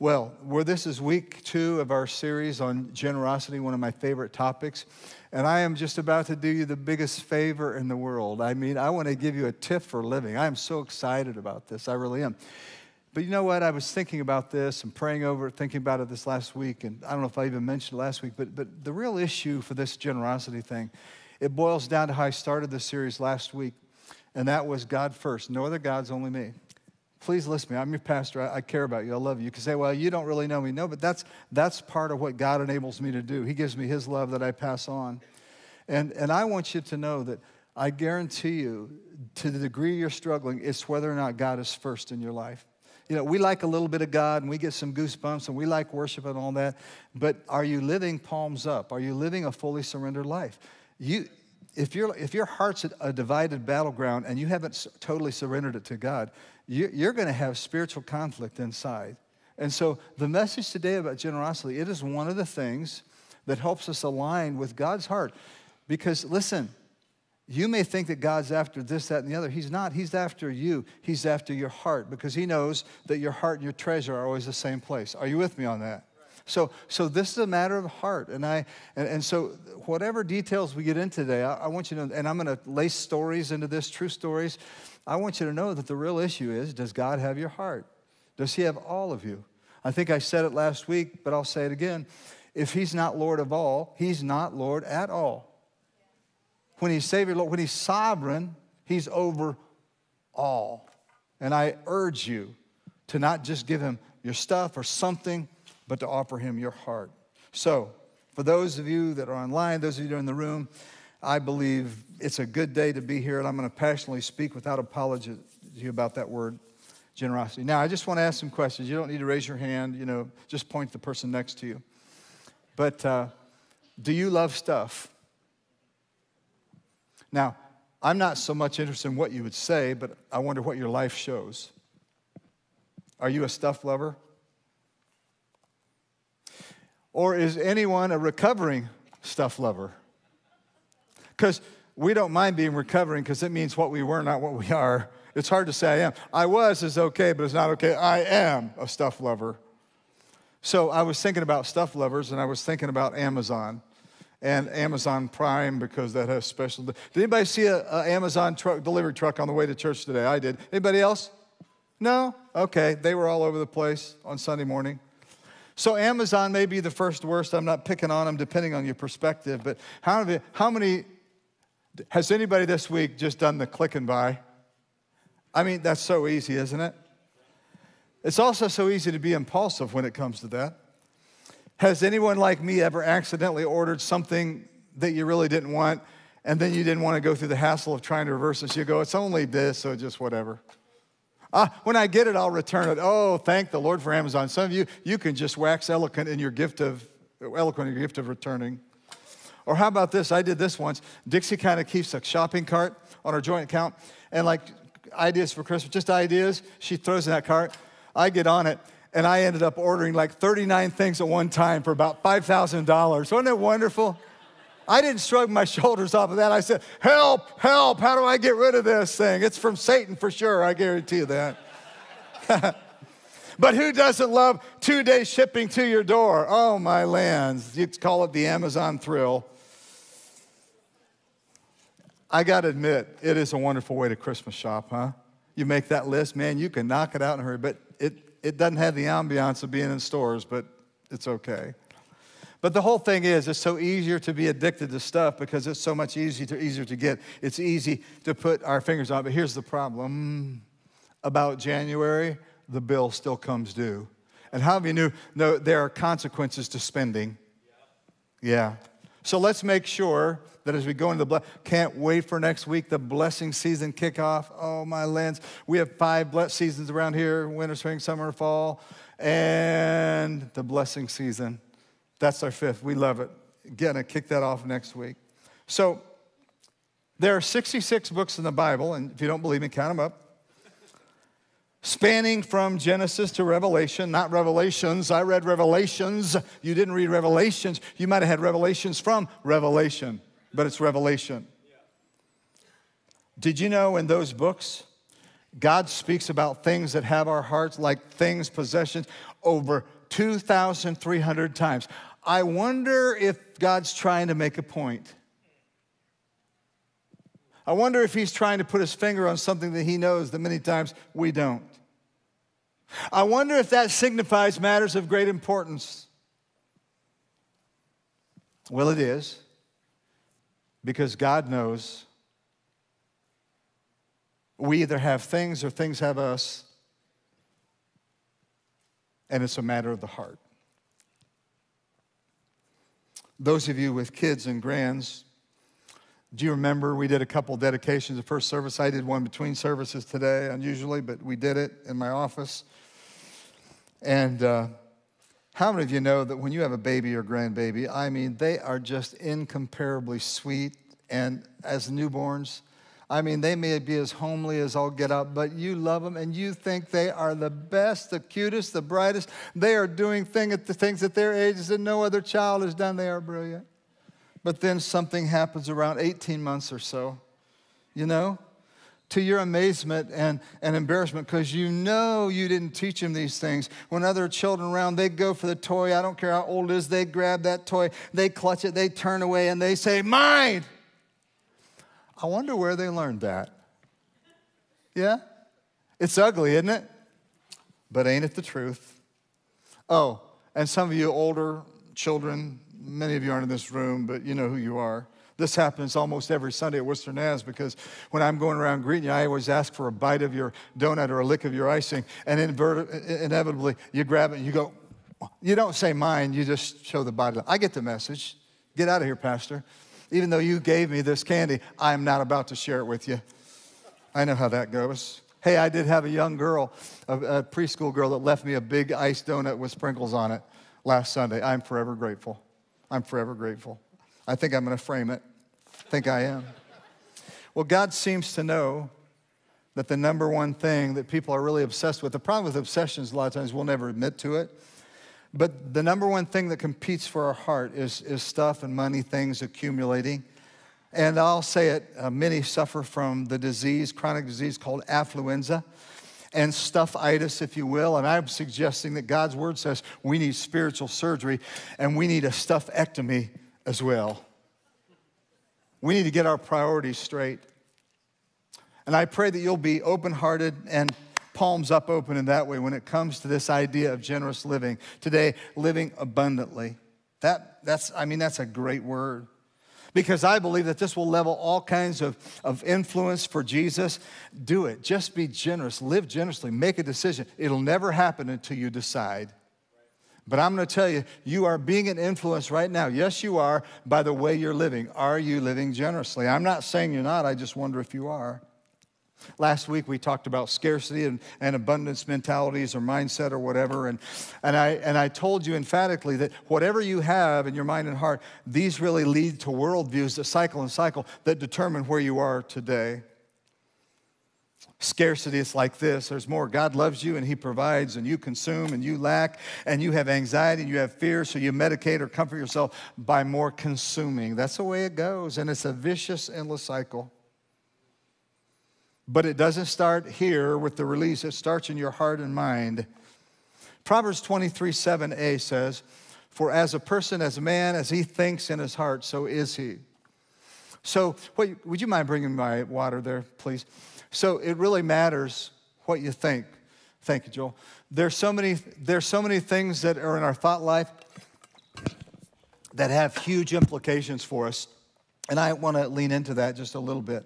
Well, this is week 2 of our series on generosity, one of my favorite topics. And I am just about to do you the biggest favor in the world. I mean, I want to give you a tip for living. I am so excited about this. I really am. But you know what? I was thinking about this and praying over it, thinking about it this last week. And I don't know if I even mentioned it last week, but the real issue for this generosity thing, it boils down to how I started this series last week. And that was God first. No other gods, only me. Please listen to me. I'm your pastor. I care about you. I love you. You can say, well, you don't really know me. No, but that's part of what God enables me to do. He gives me his love that I pass on. And I want you to know that I guarantee you, to the degree you're struggling, it's whether or not God is first in your life. You know, we like a little bit of God, and we get some goosebumps, and we like worship and all that. But are you living palms up? Are you living a fully surrendered life? If your heart's a divided battleground and you haven't totally surrendered it to God, you're going to have spiritual conflict inside. And so the message today about generosity, it is one of the things that helps us align with God's heart. Because, listen, you may think that God's after this, that, and the other. He's not. He's after you. He's after your heart, because he knows that your heart and your treasure are always the same place. Are you with me on that? So this is a matter of heart. And so whatever details we get in today, I want you to know, and I'm going to lace stories into this, true stories. I want you to know that the real issue is, does God have your heart? Does he have all of you? I think I said it last week, but I'll say it again. If he's not Lord of all, he's not Lord at all. When he's Savior, Lord, when he's sovereign, he's over all. And I urge you to not just give him your stuff or something, but to offer him your heart. So, for those of you that are online, those of you that are in the room, I believe it's a good day to be here, and I'm going to passionately speak without apology to you about that word, generosity. Now, I just want to ask some questions. You don't need to raise your hand, just point to the person next to you. But do you love stuff? Now, I'm not so much interested in what you would say, but I wonder what your life shows. Are you a stuff lover? Or is anyone a recovering stuff lover? Because we don't mind being recovering, because it means what we were, not what we are. It's hard to say I am. I was is okay, but it's not okay. I am a stuff lover. So I was thinking about stuff lovers, and I was thinking about Amazon and Amazon Prime, because that has special. Did anybody see an Amazon delivery truck on the way to church today? I did. Anybody else? No? Okay. They were all over the place on Sunday morning. So Amazon may be the first worst. I'm not picking on them, depending on your perspective. But how many, has anybody this week just done the click and buy? I mean, that's so easy, isn't it? It's also so easy to be impulsive when it comes to that. Has anyone like me ever accidentally ordered something that you really didn't want, and then you didn't want to go through the hassle of trying to reverse it? So you go, it's only this, so just whatever. When I get it, I'll return it. Oh, thank the Lord for Amazon. Some of you can just wax eloquent in your gift of returning. Or how about this? I did this once. Dixie kind of keeps a shopping cart on her joint account, and like ideas for Christmas, just ideas, she throws in that cart. I get on it, and I ended up ordering like 39 things at one time for about $5,000. Wasn't it wonderful? I didn't shrug my shoulders off of that. I said, help, help, how do I get rid of this thing? It's from Satan for sure, I guarantee you that. But who doesn't love 2-day shipping to your door? Oh, my lands. You'd call it the Amazon thrill. I got to admit, it is a wonderful way to Christmas shop, huh? You make that list, man, you can knock it out in a hurry. But it doesn't have the ambiance of being in stores, but it's okay. But the whole thing is, it's so easier to be addicted to stuff because it's so much easier to get. It's easy to put our fingers on. But here's the problem. About January, the bill still comes due. And how many know there are consequences to spending? Yeah. So let's make sure that as we go into can't wait for next week, the blessing season kickoff. Oh, my lands. We have 5 blessed seasons around here: winter, spring, summer, fall, and the blessing season. That's our 5th. We love it. Gonna kick that off next week. So there are 66 books in the Bible, and if you don't believe me, count them up. Spanning from Genesis to Revelation, not Revelations. I read Revelations. You didn't read Revelations. You might have had Revelations from Revelation, but it's Revelation. Did you know in those books, God speaks about things that have our hearts, like things, possessions. over 2,300 times. I wonder if God's trying to make a point. I wonder if he's trying to put his finger on something that he knows that many times we don't. I wonder if that signifies matters of great importance. Well, it is, because God knows we either have things or things have us, and it's a matter of the heart. Those of you with kids and grands, do you remember we did a couple dedications the first service? I did one between services today, unusually, but we did it in my office. And how many of you know that when you have a baby or grandbaby, I mean, they are just incomparably sweet. And as newborns, I mean, they may be as homely as all get up, but you love them and you think they are the best, the cutest, the brightest. They are doing things at their ages that no other child has done. They are brilliant. But then something happens around 18 months or so, you know, to your amazement and embarrassment, because you know you didn't teach them these things. When other children around, they go for the toy. I don't care how old it is. They grab that toy. They clutch it. They turn away and they say, mine. I wonder where they learned that. Yeah? It's ugly, isn't it? But ain't it the truth? Oh, and some of you older children, many of you aren't in this room, but you know who you are. This happens almost every Sunday at Wooster Naz, because when I'm going around greeting you, I always ask for a bite of your donut or a lick of your icing, and inevitably you grab it and you go, you don't say mine, you just show the body. I get the message. Get out of here, Pastor. Even though you gave me this candy, I'm not about to share it with you. I know how that goes. Hey, I did have a young girl, a preschool girl, that left me a big iced donut with sprinkles on it last Sunday. I'm forever grateful. I'm forever grateful. I think I'm going to frame it. I think I am. Well, God seems to know that the number one thing that people are really obsessed with, the problem with obsessions a lot of times we'll never admit to it, but the number one thing that competes for our heart is stuff and money, things accumulating. And I'll say it, many suffer from the disease, chronic disease called affluenza and stuffitis, if you will. And I'm suggesting that God's word says we need spiritual surgery and we need a stuffectomy as well. We need to get our priorities straight. And I pray that you'll be open-hearted and palms up open in that way when it comes to this idea of generous living. Today, living abundantly. That's a great word. Because I believe that this will level all kinds of influence for Jesus. Do it. Just be generous. Live generously. Make a decision. It'll never happen until you decide. But I'm going to tell you, you are being an influence right now. Yes, you are, by the way you're living. Are you living generously? I'm not saying you're not. I just wonder if you are. Last week we talked about scarcity and abundance mentalities or mindset or whatever, and I told you emphatically that whatever you have in your mind and heart, these really lead to worldviews that cycle and cycle that determine where you are today. Scarcity is like this. There's more. God loves you and he provides, and you consume and you lack and you have anxiety and you have fear, so you medicate or comfort yourself by more consuming. That's the way it goes, and it's a vicious, endless cycle. But it doesn't start here with the release. It starts in your heart and mind. Proverbs 23:7a says, for as a person, as a man, as he thinks in his heart, so is he. So would you mind bringing my water there, please? So it really matters what you think. Thank you, Joel. There's so many things that are in our thought life that have huge implications for us. And I want to lean into that just a little bit.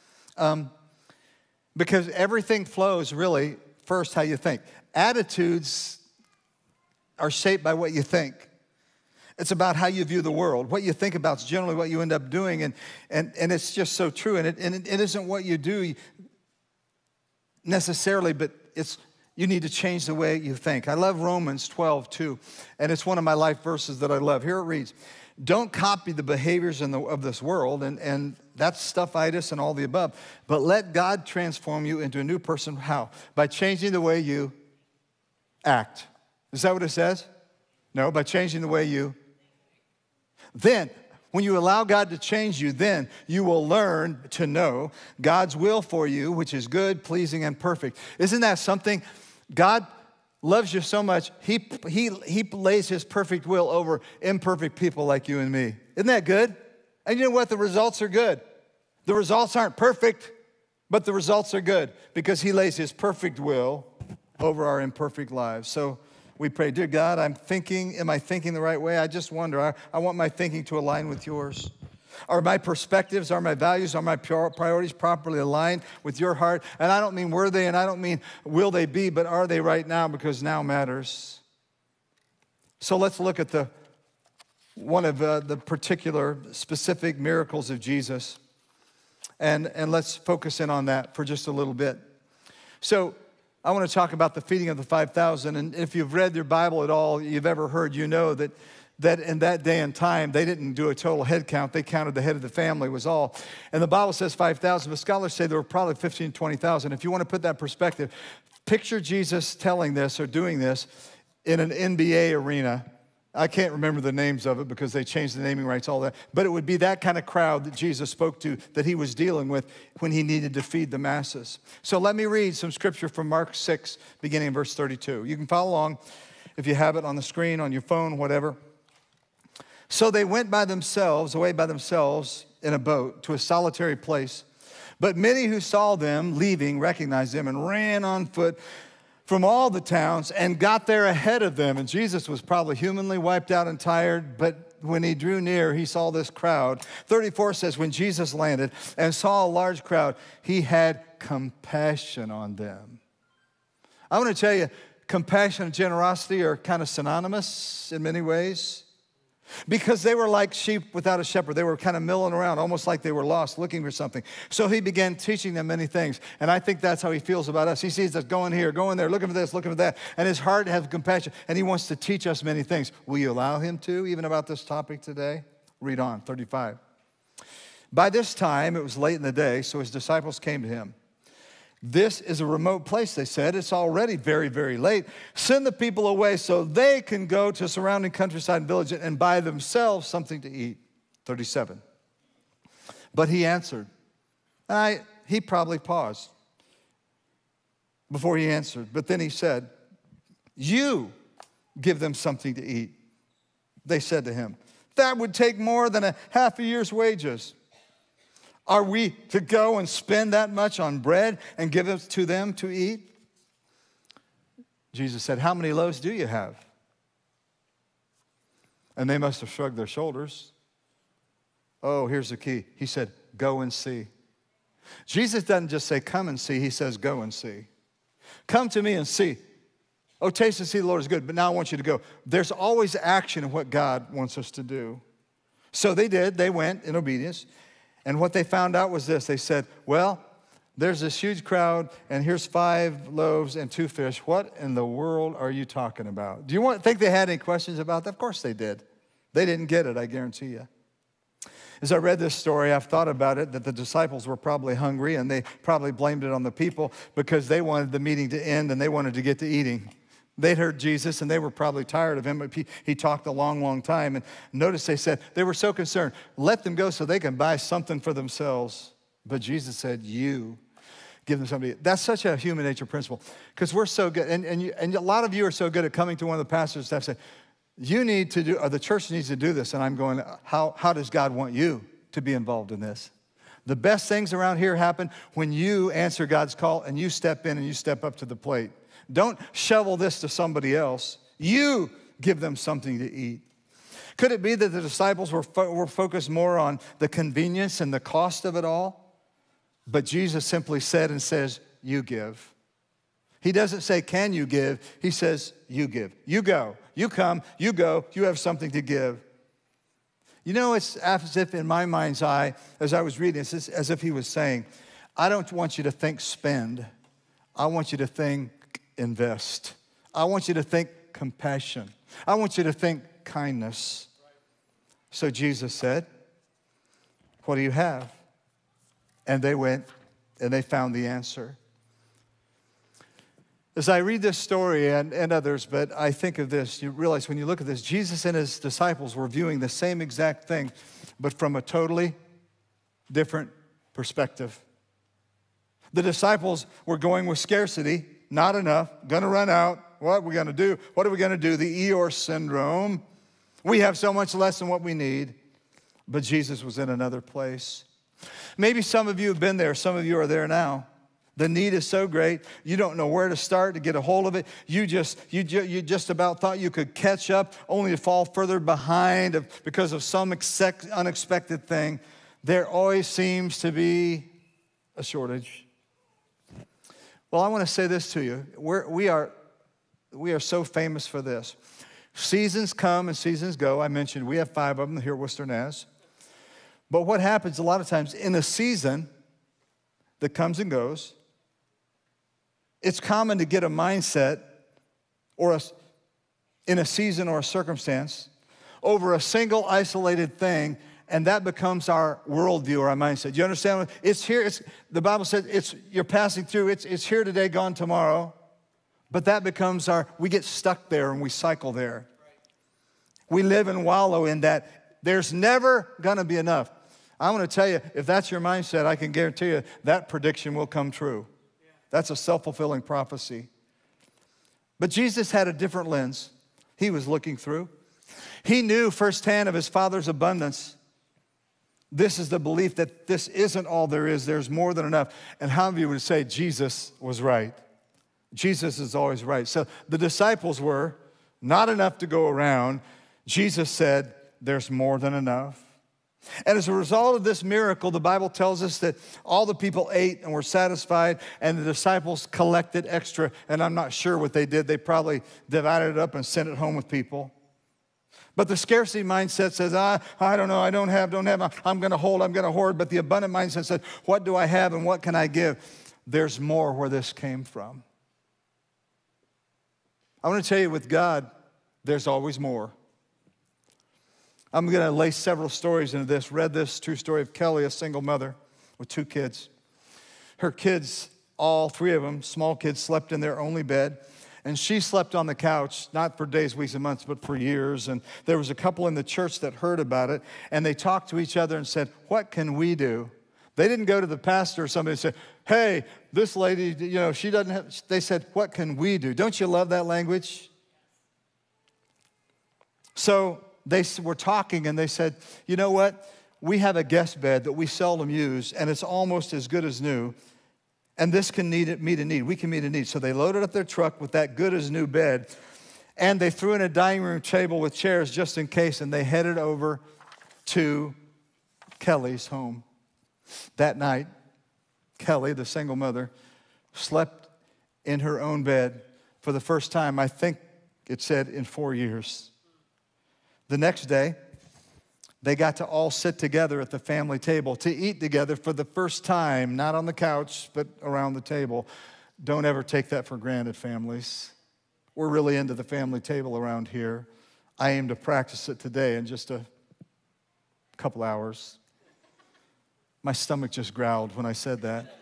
Because everything flows really first how you think. Attitudes are shaped by what you think. It's about how you view the world. What you think about is generally what you end up doing, and it's just so true. And it isn't what you do necessarily, but you need to change the way you think. I love Romans 12:2, and it's one of my life verses that I love. Here it reads, don't copy the behaviors of this world, and that's stuffitis and all the above, but let God transform you into a new person. How? By changing the way you act. Is that what it says? No, by changing the way you. Then, when you allow God to change you, then you will learn to know God's will for you, which is good, pleasing, and perfect. Isn't that something? God loves you so much, he lays his perfect will over imperfect people like you and me. Isn't that good? And you know what? The results are good. The results aren't perfect, but the results are good because he lays his perfect will over our imperfect lives. So we pray, dear God, am I thinking the right way? I just wonder. I want my thinking to align with yours. Are my perspectives, are my values, are my priorities properly aligned with your heart? And I don't mean were they, and I don't mean will they be, but are they right now, because now matters. So let's look at one of the particular specific miracles of Jesus. And let's focus in on that for just a little bit. So I want to talk about the feeding of the 5,000. And if you've read your Bible at all, you've ever heard, you know that in that day and time, they didn't do a total head count. They counted the head of the family was all. And the Bible says 5,000, but scholars say there were probably 15,000 to 20,000. If you want to put that in perspective, picture Jesus telling this or doing this in an NBA arena. I can't remember the names of it because they changed the naming rights, all that. But it would be that kind of crowd that Jesus spoke to, that he was dealing with when he needed to feed the masses. So let me read some scripture from Mark 6, beginning in verse 32. You can follow along if you have it on the screen, on your phone, whatever. So they went away by themselves in a boat to a solitary place. But many who saw them leaving recognized them and ran on foot from all the towns and got there ahead of them. And Jesus was probably humanly wiped out and tired, but when he drew near, he saw this crowd. 34 says, when Jesus landed and saw a large crowd, he had compassion on them. I want to tell you, compassion and generosity are kind of synonymous in many ways. Because they were like sheep without a shepherd. They were kind of milling around, almost like they were lost, looking for something. So he began teaching them many things. And I think that's how he feels about us. He sees us going here, going there, looking for this, looking for that. And his heart has compassion. And he wants to teach us many things. Will you allow him to, even about this topic today? Read on, 35. By this time, it was late in the day, so his disciples came to him. This is a remote place, they said. It's already very, very late. Send the people away so they can go to surrounding countryside and village and buy themselves something to eat. 37. But he answered. He probably paused before he answered. But then he said, you give them something to eat. They said to him, that would take more than a half a year's wages. Are we to go and spend that much on bread and give it to them to eat? Jesus said, how many loaves do you have? And they must have shrugged their shoulders. Oh, here's the key. He said, go and see. Jesus doesn't just say, come and see. He says, go and see. Come to me and see. Oh, taste and see the Lord is good, but now I want you to go. There's always action in what God wants us to do. So they did. They went in obedience. And what they found out was this. They said, well, there's this huge crowd, and here's 5 loaves and 2 fish. What in the world are you talking about? Do you think they had any questions about that? Of course they did. They didn't get it, I guarantee you. As I read this story, I've thought about it, that the disciples were probably hungry, and they probably blamed it on the people because they wanted the meeting to end, and they wanted to get to eating. They'd heard Jesus, and they were probably tired of him, but he talked a long, long time. And notice they said, they were so concerned, let them go so they can buy something for themselves. But Jesus said, you give them something. That's such a human nature principle, because we're so good. And a lot of you are so good at coming to one of the pastors' staff and say, you need to do, or the church needs to do this. And I'm going, how does God want you to be involved in this? The best things around here happen when you answer God's call and you step in and you step up to the plate. Don't shovel this to somebody else. You give them something to eat. Could it be that the disciples were focused more on the convenience and the cost of it all? But Jesus simply said and says, you give. He doesn't say, can you give? He says, you give. You go. You come. You go. You have something to give. You know, it's as if in my mind's eye, as I was reading, it's as if he was saying, I don't want you to think spend. I want you to think invest. I want you to think compassion. I want you to think kindness. So Jesus said, what do you have? And they went and they found the answer. As I read this story and others, but I think of this, you realize when you look at this, Jesus and his disciples were viewing the same exact thing, but from a totally different perspective. The disciples were going with scarcity, not enough, gonna run out. what are we going to do? What are we going to do? The Eeyore syndrome. We have so much less than what we need. But Jesus was in another place. Maybe some of you have been there. Some of you are there now. The need is so great, you don't know where to start to get a hold of it. You just about thought you could catch up, only to fall further behind because of some unexpected thing. There always seems to be a shortage. Well, I want to say this to you. We are so famous for this. Seasons come and seasons go. I mentioned we have 5 of them here at Wooster Naz. But what happens a lot of times in a season that comes and goes, it's common to get a mindset in a season or a circumstance over a single isolated thing, and that becomes our worldview or our mindset. You understand? It's here. The Bible says you're passing through. It's here today, gone tomorrow. But that becomes we get stuck there and we cycle there. We live and wallow in that. There's never going to be enough. I want to tell you, if that's your mindset, I can guarantee you that prediction will come true. That's a self-fulfilling prophecy. But Jesus had a different lens. He was looking through. He knew firsthand of his Father's abundance. This is the belief that this isn't all there is. There's more than enough. And how many of you would say Jesus was right? Jesus is always right. So the disciples were not enough to go around. Jesus said, there's more than enough. And as a result of this miracle, the Bible tells us that all the people ate and were satisfied, and the disciples collected extra. And I'm not sure what they did. They probably divided it up and sent it home with people. But the scarcity mindset says, I don't know, I don't have, I'm going to hold, I'm going to hoard. But the abundant mindset says, what do I have and what can I give? There's more where this came from. I want to tell you, with God, there's always more. I'm going to lay several stories into this. Read this true story of Kelly, a single mother with 2 kids. Her kids, all 3 of them, small kids, slept in their only bed. And she slept on the couch, not for days, weeks, and months, but for years. And there was a couple in the church that heard about it. And they talked to each other and said, what can we do? They didn't go to the pastor or somebody and say, hey, this lady, she doesn't have, they said, what can we do? Don't you love that language? So they were talking and they said, you know what? We have a guest bed that we seldom use, and it's almost as good as new. And this can meet a need. We can meet a need. So they loaded up their truck with that good as new bed, and they threw in a dining room table with chairs just in case, and they headed over to Kelly's home. That night, Kelly, the single mother, slept in her own bed for the first time, I think it said, in 4 years. The next day, they got to all sit together at the family table to eat together for the first time, not on the couch, but around the table. Don't ever take that for granted, families. We're really into the family table around here. I aim to practice it today in just a couple hours. My stomach just growled when I said that.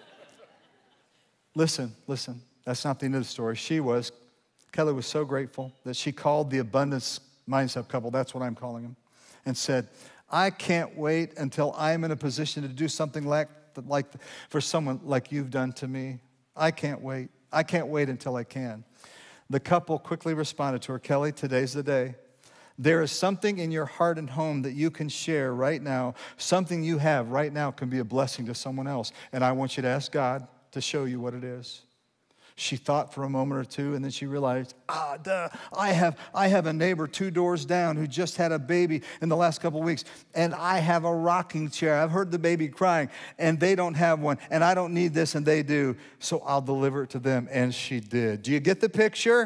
Listen, that's not the end of the story. Kelly was so grateful that she called the abundance mindset couple, that's what I'm calling them, and said, I can't wait until I'm in a position to do something like for someone like you've done to me. I can't wait. I can't wait until I can. The couple quickly responded to her, Kelly, today's the day. There is something in your heart and home that you can share right now. Something you have right now can be a blessing to someone else. And I want you to ask God to show you what it is. She thought for a moment or two, and then she realized, I have a neighbor 2 doors down who just had a baby in the last couple of weeks, and I have a rocking chair. I've heard the baby crying, and they don't have one, and I don't need this, and they do, so I'll deliver it to them, and she did. Do you get the picture?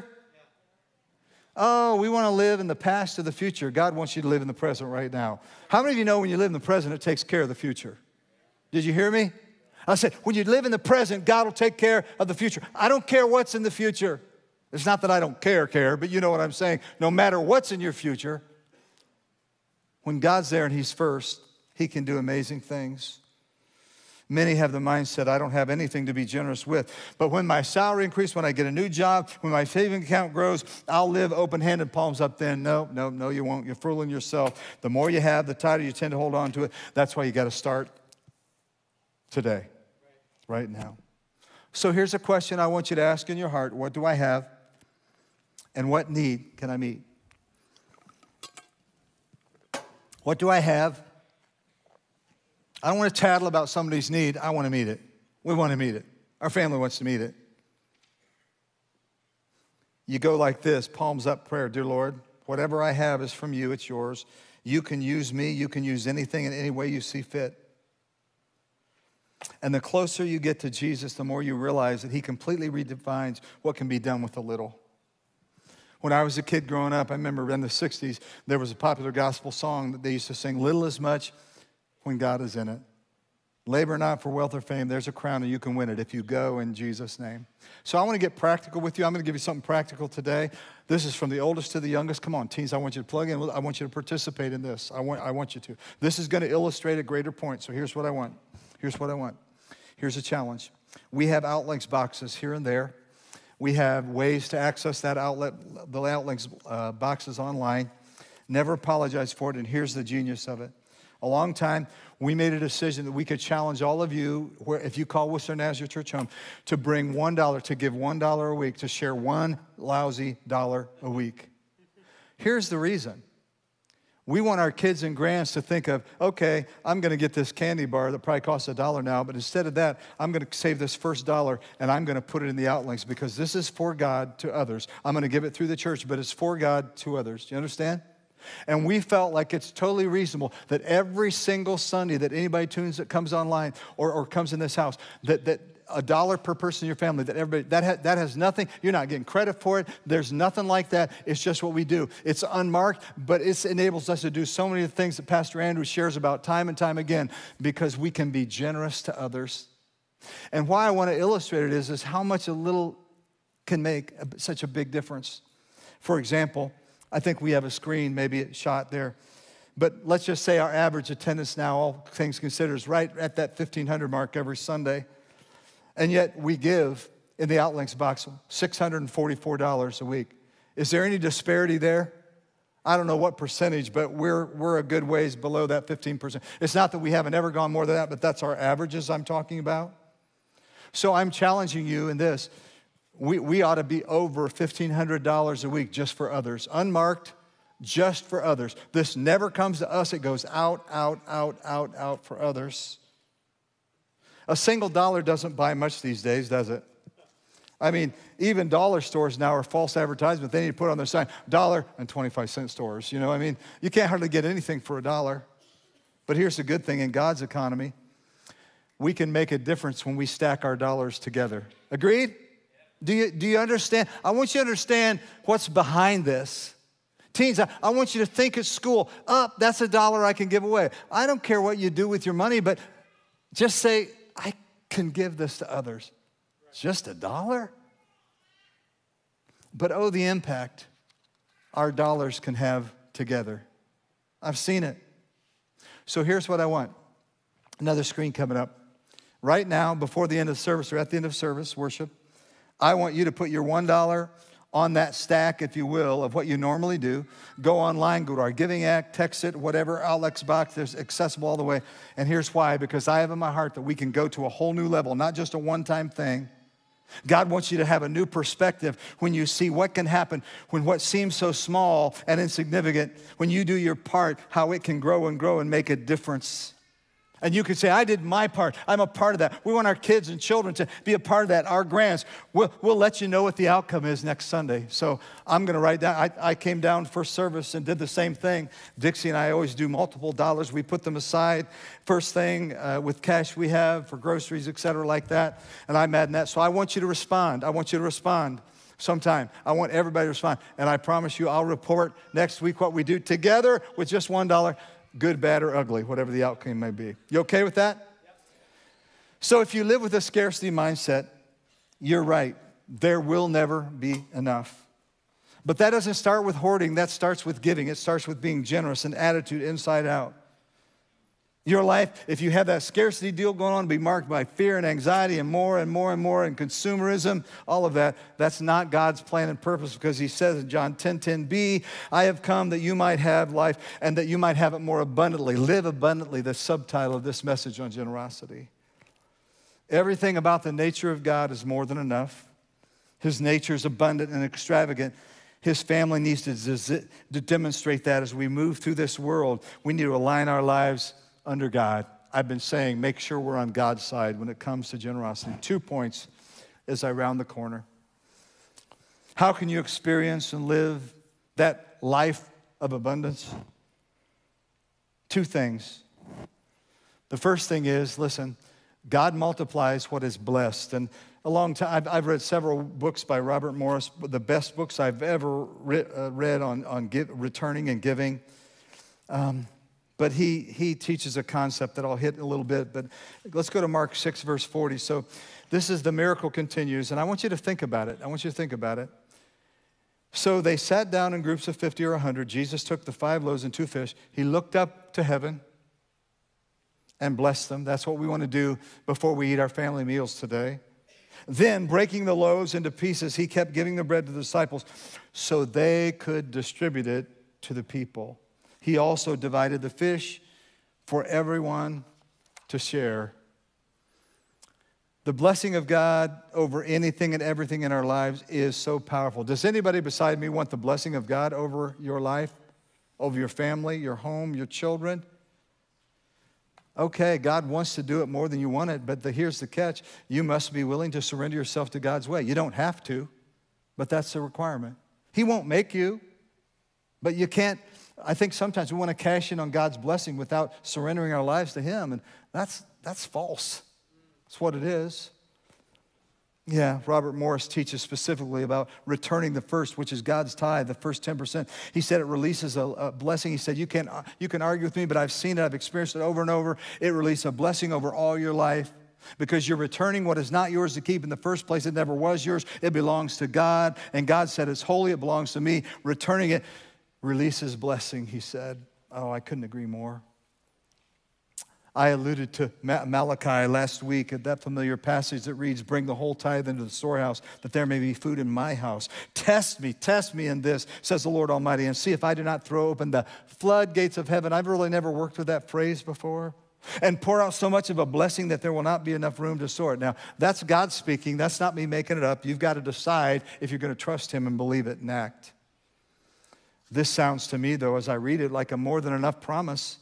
Oh, we want to live in the past or the future. God wants you to live in the present right now. How many of you know when you live in the present, it takes care of the future? Did you hear me? I said, when you live in the present, God will take care of the future. I don't care what's in the future. It's not that I don't care, but you know what I'm saying. No matter what's in your future, when God's there and He's first, He can do amazing things. Many have the mindset, I don't have anything to be generous with. But when my salary increases, when I get a new job, when my savings account grows, I'll live open-handed, palms up then. No, you won't. You're fooling yourself. The more you have, the tighter you tend to hold on to it. That's why you got to start today. Right now. So here's a question I want you to ask in your heart. What do I have? And what need can I meet? What do I have? I don't want to tattle about somebody's need. I want to meet it. We want to meet it. Our family wants to meet it. You go like this, palms up prayer. Dear Lord, whatever I have is from you. It's yours. You can use me. You can use anything in any way you see fit. And the closer you get to Jesus, the more you realize that he completely redefines what can be done with a little. When I was a kid growing up, I remember in the 60s, there was a popular gospel song that they used to sing, little as much when God is in it. Labor not for wealth or fame. There's a crown and you can win it if you go in Jesus' name. So I want to get practical with you. I'm going to give you something practical today. This is from the oldest to the youngest. Come on, teens, I want you to plug in. I want you to participate in this. I want you to. This is going to illustrate a greater point. So here's what I want. Here's a challenge. We have outlinks boxes here and there. We have ways to access that outlet, the outlinks boxes online. Never apologize for it, and here's the genius of it. A long time, we made a decision that we could challenge all of you, where if you call Wooster Nazarene Church home, to bring $1, to give $1 a week, to share one lousy dollar a week. Here's the reason. We want our kids and grands to think of, okay, I'm going to get this candy bar that probably costs $1 now, but instead of that, I'm going to save this first dollar and I'm going to put it in the outlinks because this is for God to others. I'm going to give it through the church, but it's for God to others. Do you understand? And we felt like it's totally reasonable that every single Sunday that anybody that comes online or comes in this house, that $1 per person in your family, that has nothing, you're not getting credit for it. There's nothing like that. It's just what we do. It's unmarked, but it enables us to do so many of the things that Pastor Andrew shares about time and time again because we can be generous to others. And why I want to illustrate it is how much a little can make such a big difference. For example, I think we have a screen, maybe a shot there. But let's just say our average attendance now, all things considered, is right at that 1,500 mark every Sunday. And yet we give in the outlinks box $644 a week. Is there any disparity there? I don't know what percentage, but we're a good ways below that 15%. It's not that we haven't ever gone more than that, but that's our averages I'm talking about. So I'm challenging you in this. We ought to be over $1,500 a week just for others. Unmarked, just for others. This never comes to us. It goes out for others. A single dollar doesn't buy much these days, does it? I mean, even dollar stores now are false advertisement. They need to put on their sign, $1.25 stores. You know, I mean, you can't hardly get anything for $1. But here's the good thing in God's economy. We can make a difference when we stack our dollars together. Agreed? Do you understand? I want you to understand what's behind this. Teens, I want you to think at school, that's $1 I can give away. I don't care what you do with your money, but just say, I can give this to others. Just $1? But the impact our dollars can have together. I've seen it. So here's what I want. Another screen coming up. Right now, before the end of service or at the end of service, worship, I want you to put your $1 on that stack, if you will, of what you normally do. Go online, go to our Giving Act, text it, whatever, Outlex box, there's accessible all the way. And here's why, because I have in my heart that we can go to a whole new level, not just a one-time thing. God wants you to have a new perspective when you see what can happen when what seems so small and insignificant, when you do your part, how it can grow and make a difference. And you could say, I did my part. I'm a part of that. We want our kids and children to be a part of that. Our grands. We'll let you know what the outcome is next Sunday. So I'm going to write down. I came down first service and did the same thing. Dixie and I always do multiple dollars. We put them aside. First thing with cash we have for groceries, et cetera, like that. And I'm adding that. So I want you to respond. I want you to respond sometime. I want everybody to respond. And I promise you I'll report next week what we do together with just $1. Good, bad, or ugly, whatever the outcome may be. You okay with that? Yep. So if you live with a scarcity mindset, you're right. There will never be enough. But that doesn't start with hoarding. That starts with giving. It starts with being generous, an attitude inside out. Your life, if you have that scarcity deal going on, be marked by fear and anxiety and more and consumerism, all of that. That's not God's plan and purpose, because he says in John 10:10b, I have come that you might have life and that you might have it more abundantly. Live abundantly, the subtitle of this message on generosity. Everything about the nature of God is more than enough. His nature is abundant and extravagant. His family needs to demonstrate that as we move through this world. We need to align our lives under God. I've been saying, make sure we're on God's side when it comes to generosity. 2 points as I round the corner. How can you experience and live that life of abundance? 2 things. The first thing is, listen, God multiplies what is blessed. And a long time, I've read several books by Robert Morris, the best books I've ever read on returning and giving. But he teaches a concept that I'll hit in a little bit. But let's go to Mark 6, verse 40. So this is the miracle continues, and I want you to think about it. I want you to think about it. So they sat down in groups of 50 or 100. Jesus took the 5 loaves and 2 fish. He looked up to heaven and blessed them. That's what we want to do before we eat our family meals today. Then, breaking the loaves into pieces, he kept giving the bread to the disciples so they could distribute it to the people. He also divided the fish for everyone to share. The blessing of God over anything and everything in our lives is so powerful. Does anybody beside me want the blessing of God over your life, over your family, your home, your children? Okay, God wants to do it more than you want it, but here's the catch. You must be willing to surrender yourself to God's way. You don't have to, but that's the requirement. He won't make you, but you can't. I think sometimes we want to cash in on God's blessing without surrendering our lives to Him, and that's false. That's what it is. Yeah, Robert Morris teaches specifically about returning the first, which is God's tithe, the first 10%. He said it releases a blessing. He said, you can argue with me, but I've seen it, I've experienced it over and over. It releases a blessing over all your life because you're returning what is not yours to keep in the first place. It never was yours. It belongs to God, and God said it's holy, it belongs to me. Returning it releases blessing, he said. Oh, I couldn't agree more. I alluded to Malachi last week, at that familiar passage that reads, bring the whole tithe into the storehouse, that there may be food in my house. Test me in this, says the Lord Almighty, and see if I do not throw open the floodgates of heaven. I've really never worked with that phrase before. And pour out so much of a blessing that there will not be enough room to store it. Now, that's God speaking. That's not me making it up. You've got to decide if you're going to trust Him and believe it and act. This sounds to me, though, as I read it, like a more than enough promise.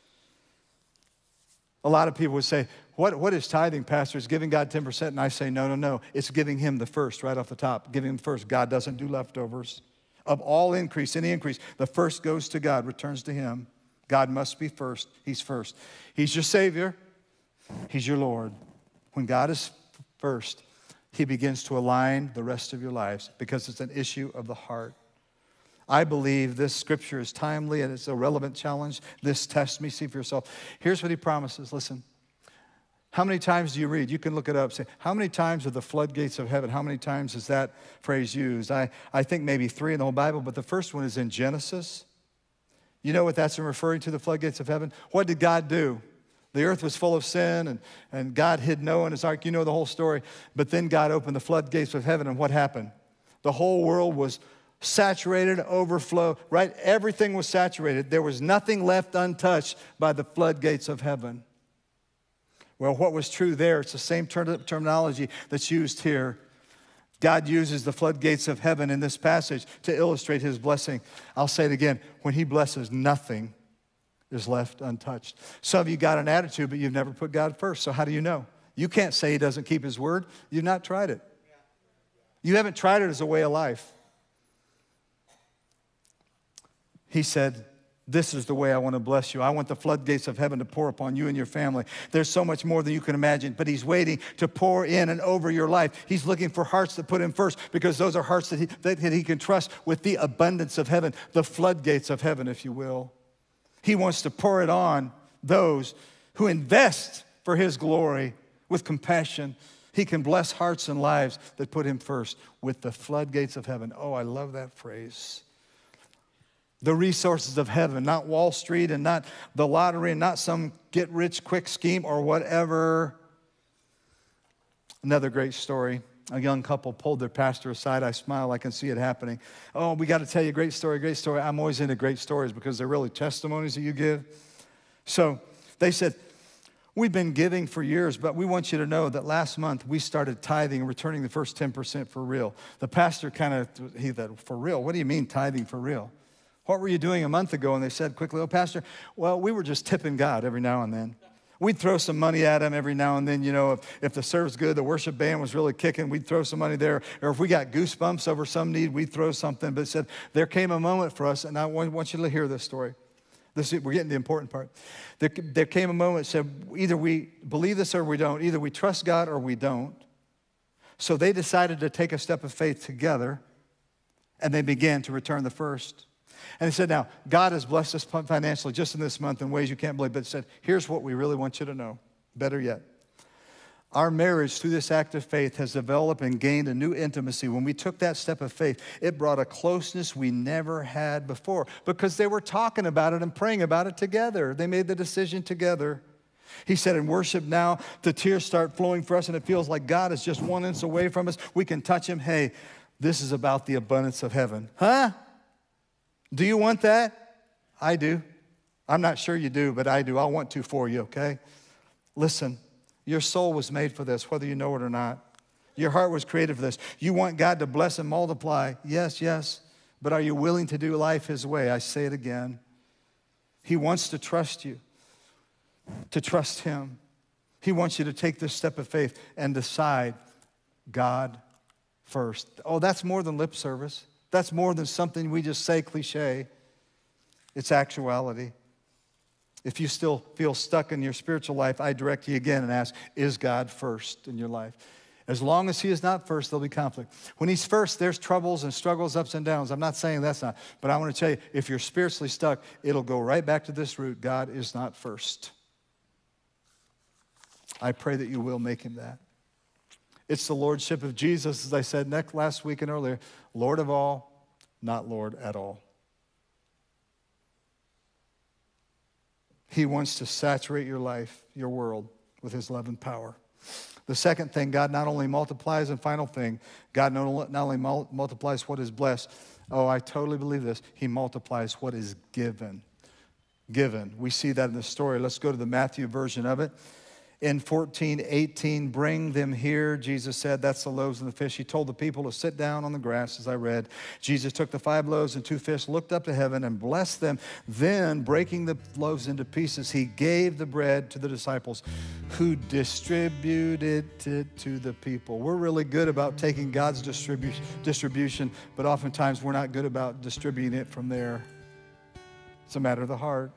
A lot of people would say, what is tithing, Pastor? Is giving God 10%? And I say, no. It's giving Him the first right off the top. Giving Him first. God doesn't do leftovers. Of all increase, any increase, the first goes to God, returns to Him. God must be first. He's first. He's your Savior. He's your Lord. When God is first, He begins to align the rest of your lives because it's an issue of the heart. I believe this scripture is timely and it's a relevant challenge. This test me, see for yourself. Here's what He promises. Listen, how many times do you read? You can look it up. Say, how many times are the floodgates of heaven? How many times is that phrase used? I think maybe 3 in the whole Bible, but the first one is in Genesis. You know what that's referring to, the floodgates of heaven? What did God do? The earth was full of sin, and God hid Noah in his ark. You know the whole story. But then God opened the floodgates of heaven, and what happened? The whole world was saturated, overflow, right? Everything was saturated. There was nothing left untouched by the floodgates of heaven. Well, what was true there, it's the same terminology that's used here. God uses the floodgates of heaven in this passage to illustrate His blessing. I'll say it again. When He blesses, nothing is left untouched. Some of you got an attitude, but you've never put God first. So how do you know? You can't say He doesn't keep His word. You've not tried it. You haven't tried it as a way of life. He said, this is the way I want to bless you. I want the floodgates of heaven to pour upon you and your family. There's so much more than you can imagine, but He's waiting to pour in and over your life. He's looking for hearts that put Him first because those are hearts that he can trust with the abundance of heaven, the floodgates of heaven, if you will. He wants to pour it on those who invest for His glory with compassion. He can bless hearts and lives that put Him first with the floodgates of heaven. Oh, I love that phrase. The resources of heaven, not Wall Street and not the lottery and not some get-rich-quick scheme or whatever. Another great story. A young couple pulled their pastor aside. I smile. I can see it happening. Oh, we got to tell you a great story, great story. I'm always into great stories because they're really testimonies that you give. So they said, We've been giving for years, but we want you to know that last month we started tithing and returning the first 10% for real. The pastor he said, for real? What do you mean tithing for real? What were you doing a month ago? And they said quickly, oh, Pastor, well, we were just tipping God every now and then. We'd throw some money at him every now and then. You know, if the service good, the worship band was really kicking, we'd throw some money there. Or if we got goosebumps over some need, we'd throw something. But it said, there came a moment for us, and I want you to hear this story. We're getting the important part. There came a moment that said, either we believe this or we don't. Either we trust God or we don't. So they decided to take a step of faith together, and they began to return the first. And they said, now, God has blessed us financially just in this month in ways you can't believe. But it said, here's what we really want you to know. Better yet. Our marriage through this act of faith has developed and gained a new intimacy. When we took that step of faith, it brought a closeness we never had before because they were talking about it and praying about it together. They made the decision together. He said, in worship now, the tears start flowing for us and it feels like God is just 1 inch away from us. We can touch him. Hey, this is about the abundance of heaven. Huh? Do you want that? I do. I'm not sure you do, but I do. I want to for you, okay? Listen. Your soul was made for this, whether you know it or not. Your heart was created for this. You want God to bless and multiply. Yes, yes. But are you willing to do life his way? I say it again. He wants to trust you, to trust him. He wants you to take this step of faith and decide God first. Oh, that's more than lip service. That's more than something we just say cliche. It's actuality. If you still feel stuck in your spiritual life, I direct you again and ask, is God first in your life? As long as he is not first, there'll be conflict. When he's first, there's troubles and struggles, ups and downs. I'm not saying that's not, but I want to tell you, if you're spiritually stuck, it'll go right back to this root. God is not first. I pray that you will make him that. It's the lordship of Jesus, as I said last week and earlier, Lord of all, not Lord at all. He wants to saturate your life, your world, with his love and power. The second thing, God not only multiplies, and final thing, God not only multiplies what is blessed. Oh, I totally believe this. He multiplies what is given. Given. We see that in the story. Let's go to the Matthew version of it. In 14:18, bring them here, Jesus said. That's the loaves and the fish. He told the people to sit down on the grass, as I read. Jesus took the 5 loaves and 2 fish, looked up to heaven and blessed them. Then, breaking the loaves into pieces, he gave the bread to the disciples who distributed it to the people. We're really good about taking God's distribution, but oftentimes we're not good about distributing it from there. It's a matter of the heart.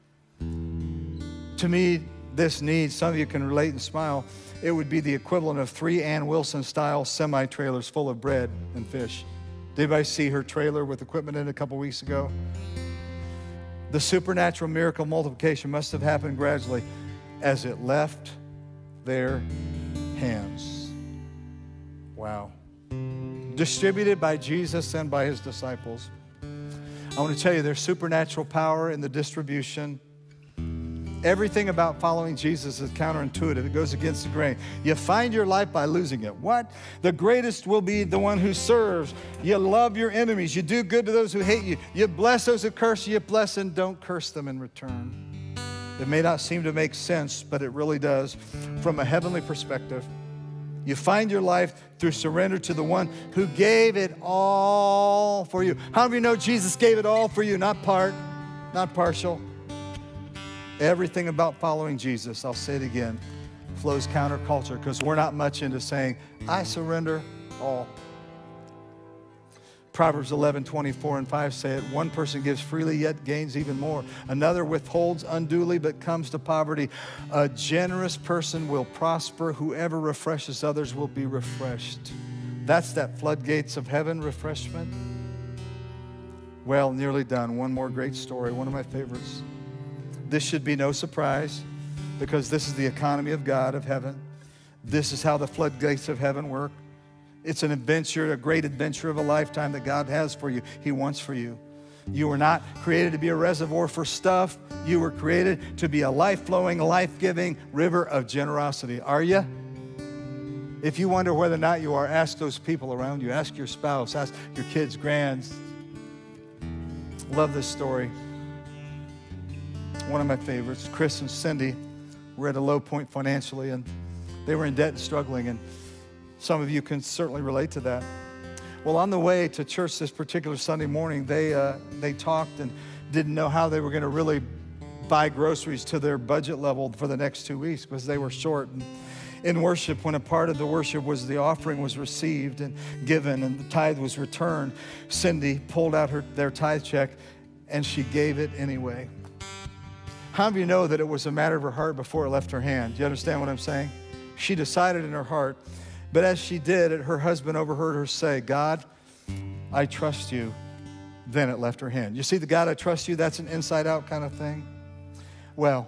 To me, this need, some of you can relate and smile, it would be the equivalent of 3 Ann Wilson-style semi-trailers full of bread and fish. Did anybody see her trailer with equipment in it a couple weeks ago? The supernatural miracle multiplication must have happened gradually as it left their hands. Wow. Distributed by Jesus and by his disciples. I want to tell you, there's supernatural power in the distribution. Everything about following Jesus is counterintuitive. It goes against the grain. You find your life by losing it. What? The greatest will be the one who serves. You love your enemies. You do good to those who hate you. You bless those who curse you. You bless and don't curse them in return. It may not seem to make sense, but it really does from a heavenly perspective. You find your life through surrender to the one who gave it all for you. How many of you know Jesus gave it all for you? Not part, not partial. Everything about following Jesus, I'll say it again, flows counterculture because we're not much into saying, I surrender all. Proverbs 11:24-5 say it, one person gives freely yet gains even more. Another withholds unduly but comes to poverty. A generous person will prosper. Whoever refreshes others will be refreshed. That's that floodgates of heaven refreshment. Well, nearly done. One more great story, one of my favorites. This should be no surprise because this is the economy of God, of heaven. This is how the floodgates of heaven work. It's an adventure, a great adventure of a lifetime that God has for you. He wants for you. You were not created to be a reservoir for stuff. You were created to be a life-flowing, life-giving river of generosity. Are you? If you wonder whether or not you are, ask those people around you. Ask your spouse. Ask your kids, grands. Love this story. One of my favorites. Chris and Cindy were at a low point financially, and they were in debt and struggling, and some of you can certainly relate to that. Well, on the way to church this particular Sunday morning, they talked and didn't know how they were going to really buy groceries to their budget level for the next 2 weeks because they were short. And in worship, when a part of the worship was the offering was received and given and the tithe was returned, Cindy pulled out their tithe check and she gave it anyway. How many of you know that it was a matter of her heart before it left her hand? Do you understand what I'm saying? She decided in her heart, but as she did it, her husband overheard her say, God, I trust you. Then it left her hand. You see the God, I trust you, that's an inside out kind of thing. Well,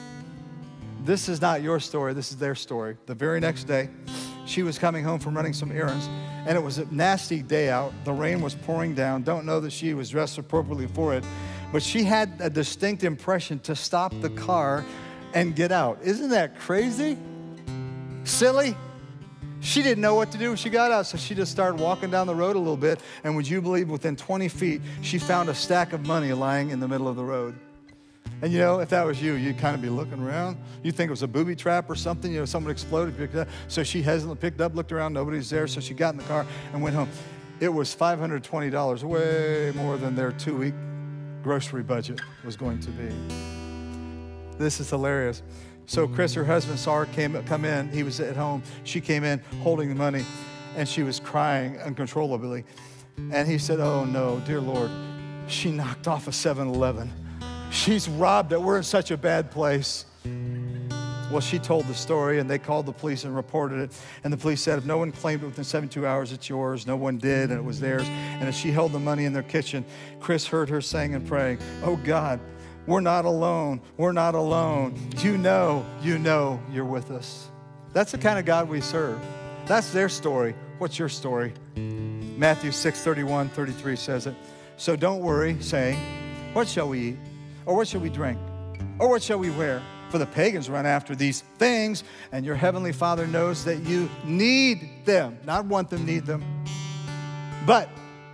this is not your story, this is their story. The very next day, she was coming home from running some errands, and it was a nasty day out. The rain was pouring down. Don't know that she was dressed appropriately for it, but she had a distinct impression to stop the car and get out. Isn't that crazy? Silly? She didn't know what to do when she got out, so she just started walking down the road a little bit, and would you believe within 20 feet, she found a stack of money lying in the middle of the road. And you know, if that was you, you'd kind of be looking around. You'd think it was a booby trap or something. You know, someone exploded, picked it up. So she hesitantly picked up, looked around, nobody's there. So she got in the car and went home. It was $520, way more than their 2-week grocery budget was going to be. This is hilarious. So Chris, her husband, saw her come in. He was at home. She came in holding the money, and she was crying uncontrollably. And he said, oh no, dear Lord, she knocked off a 7-Eleven. She's robbed it. We're in such a bad place. Well, she told the story, and they called the police and reported it. And the police said, if no one claimed it within 72 hours, it's yours. No one did, and it was theirs. And as she held the money in their kitchen, Chris heard her saying and praying, oh God, we're not alone. We're not alone. You know you're with us. That's the kind of God we serve. That's their story. What's your story? Matthew 6:31-33 says it. So don't worry, saying, what shall we eat? Or what shall we drink? Or what shall we wear? For the pagans run after these things, and your heavenly Father knows that you need them. Not want them, need them. But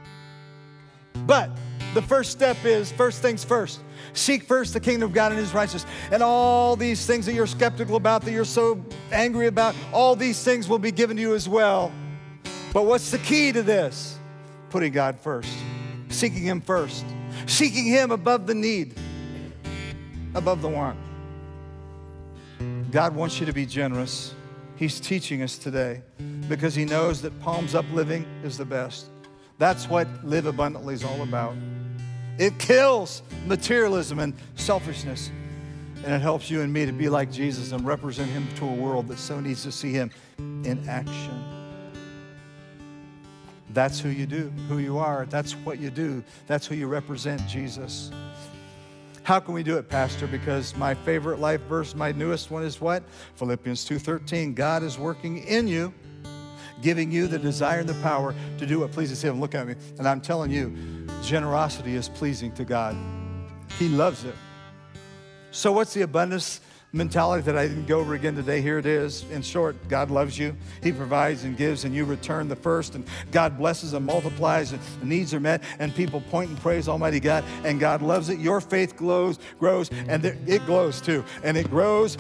the first step is, first things first. Seek first the kingdom of God and his righteousness. And all these things that you're skeptical about, that you're so angry about, all these things will be given to you as well. But what's the key to this? Putting God first. Seeking him first. Seeking him above the need. Above the want. God wants you to be generous. He's teaching us today because he knows that palms up living is the best. That's what Live Abundantly is all about. It kills materialism and selfishness, and it helps you and me to be like Jesus and represent him to a world that so needs to see him in action. That's who you are. That's what you do. That's who you represent, Jesus. How can we do it, Pastor? Because my favorite life verse, my newest one is what? Philippians 2:13. God is working in you, giving you the desire and the power to do what pleases him. Look at me. And I'm telling you, generosity is pleasing to God. He loves it. So what's the abundance mentality that I didn't go over again today? Here it is. In short, God loves you. He provides and gives, and you return the first, and God blesses and multiplies, and the needs are met, and people point and praise Almighty God, and God loves it. Your faith grows, and it glows too, and it grows.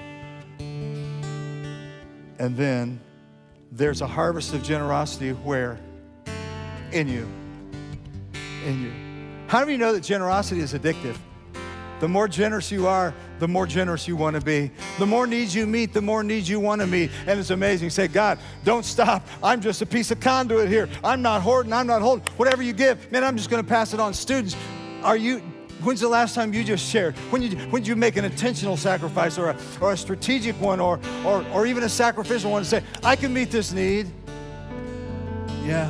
And then there's a harvest of generosity where? In you. In you. How do you know that generosity is addictive? The more generous you are, the more generous you want to be. The more needs you meet, the more needs you want to meet. And it's amazing. Say, God, don't stop. I'm just a piece of conduit here. I'm not hoarding. I'm not holding. Whatever you give, man, I'm just going to pass it on. Students, when's the last time you just shared? When did you make an intentional sacrifice or a strategic one or even a sacrificial one to say, I can meet this need? Yeah.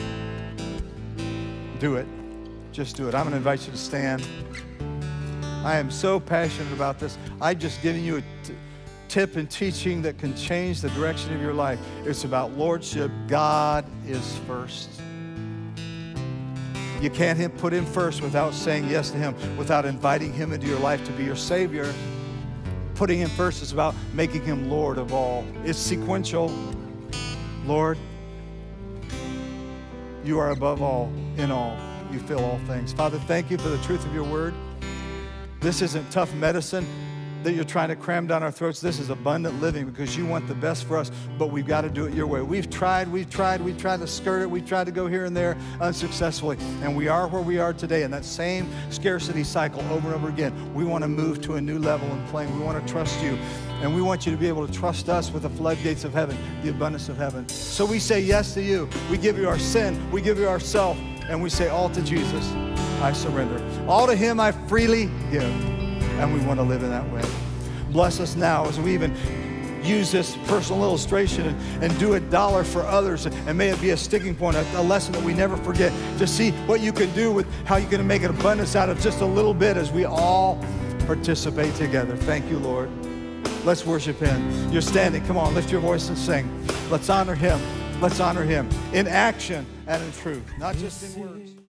Do it. Just do it. I'm going to invite you to stand. I am so passionate about this. I've just given you a tip and teaching that can change the direction of your life. It's about lordship. God is first. You can't put him first without saying yes to him, without inviting him into your life to be your Savior. Putting him first is about making him Lord of all. It's sequential. Lord, you are above all, in all. You fill all things. Father, thank you for the truth of your word. This isn't tough medicine. that you're trying to cram down our throats. This is abundant living because you want the best for us, but we've got to do it your way. We've tried to skirt it. We've tried to go here and there unsuccessfully, and we are where we are today in that same scarcity cycle over and over again. We want to move to a new level and plane. We want to trust you, and we want you to be able to trust us with the floodgates of heaven, the abundance of heaven. So we say yes to you. We give you our sin. We give you ourself, and we say all to Jesus, I surrender. All to him I freely give, and we want to live in that way. Bless us now as we even use this personal illustration and do $1 for others, and may it be a sticking point, a lesson that we never forget, to see what you can do with how you're going to make an abundance out of just a little bit as we all participate together. Thank you, Lord. Let's worship him. You're standing. Come on, lift your voice and sing. Let's honor him. Let's honor him in action and in truth, not just in words.